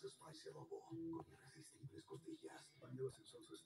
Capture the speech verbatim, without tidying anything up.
Spicy Adobo con irresistibles costillas bañadas en salsa